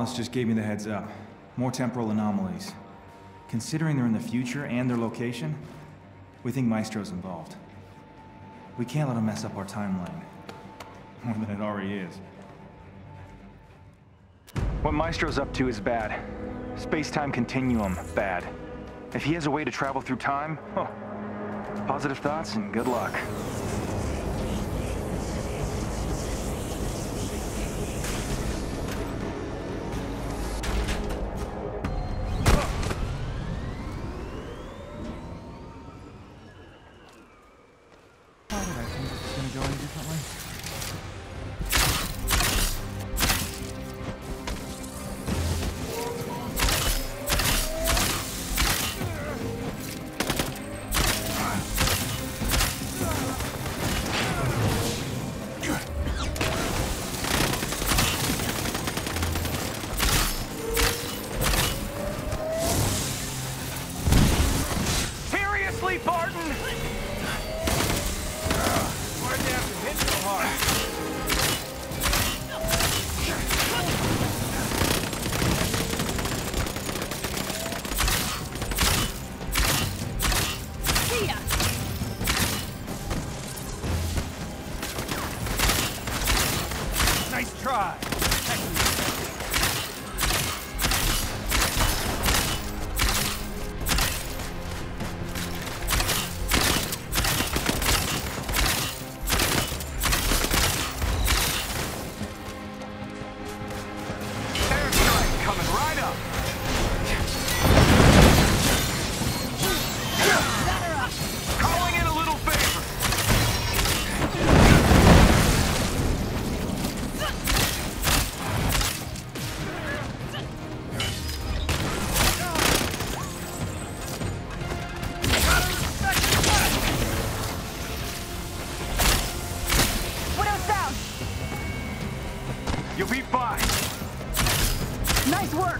analyst just gave me the heads up. More temporal anomalies. Considering they're in the future and their location, we think Maestro's involved. We can't let him mess up our timeline. More than it already is. What Maestro's up to is bad. Space-time continuum, bad. If he has a way to travel through time, oh, positive thoughts and good luck. You'll be fine. Nice work.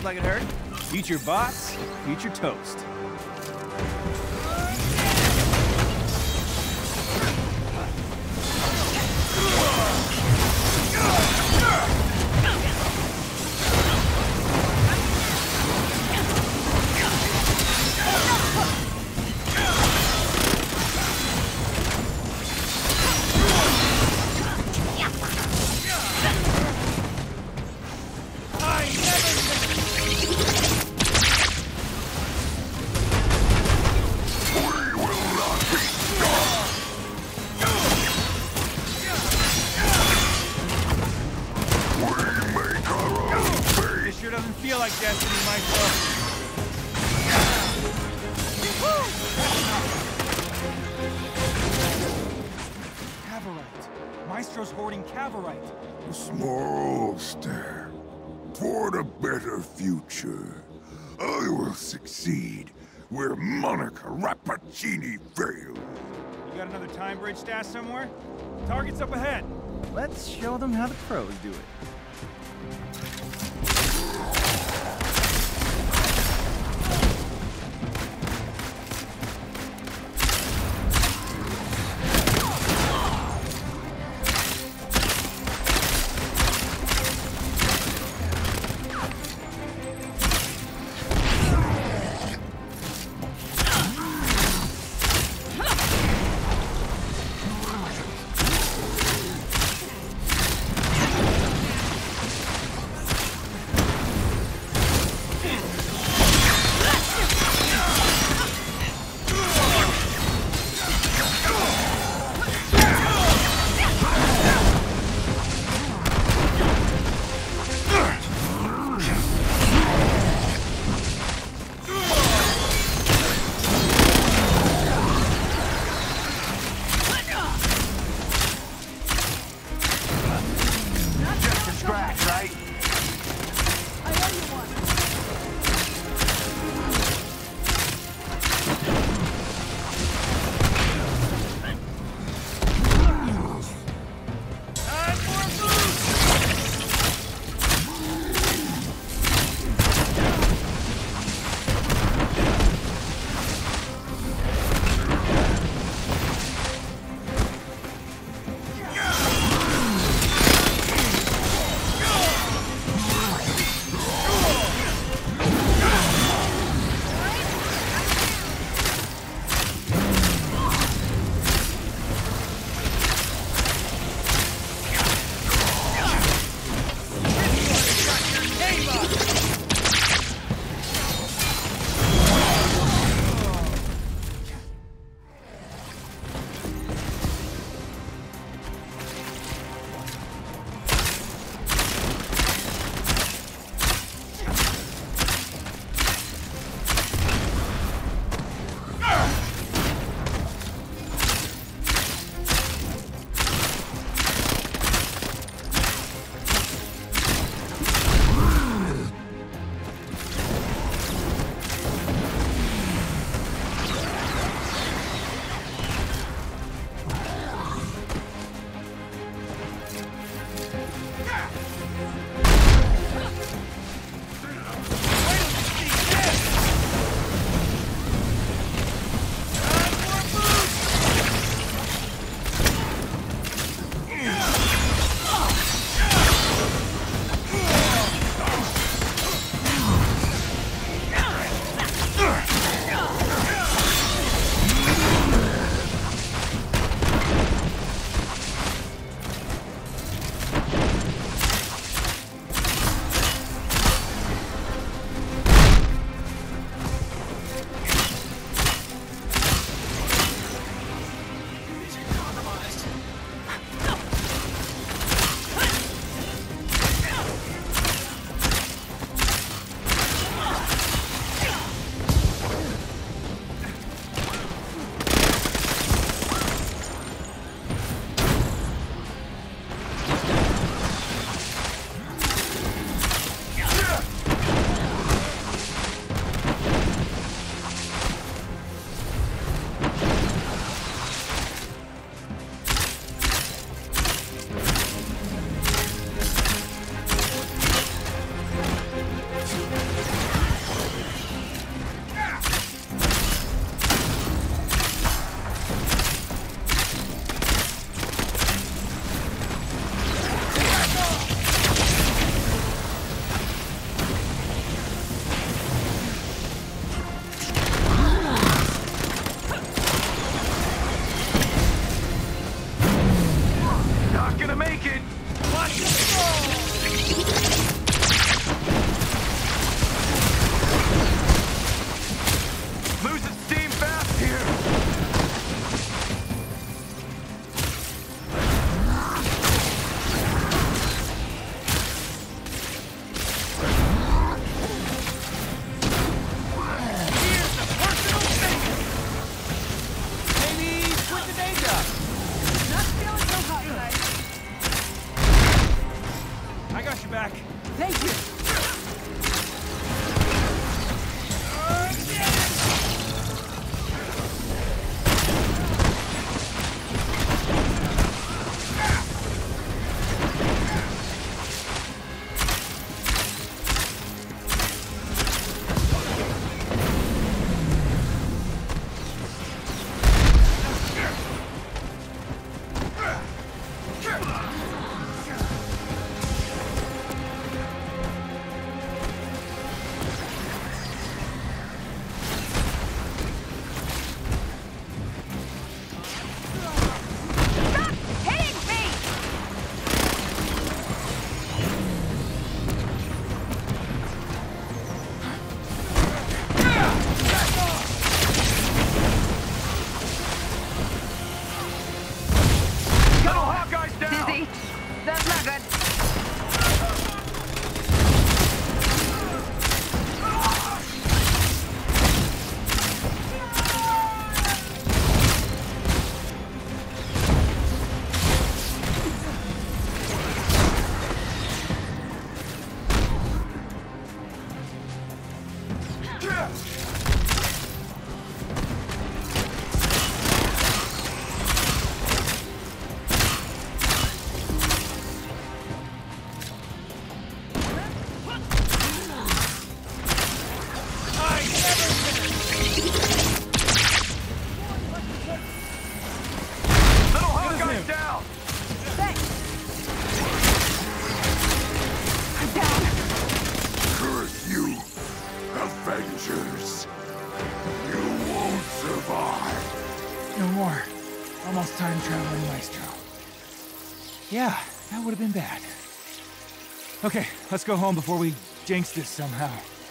Looks like it hurt. Future boss, future toast. Feel like destiny, Maestro. Cavorite. Maestro's hoarding Cavorite. A small step toward a better future. I will succeed where Monica Rappaccini failed. You got another time bridge stash somewhere? Target's up ahead. Let's show them how the pros do it. Avengers. You won't survive. No more. Almost time traveling Maestro. Yeah, that would have been bad. Okay, let's go home before we jinx this somehow.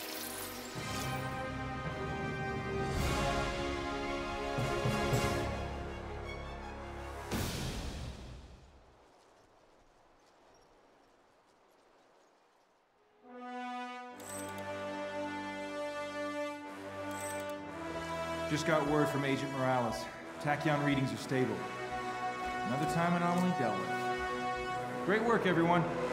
Just got word from Agent Morales. Tachyon readings are stable. Another time anomaly dealt with. Great work, everyone.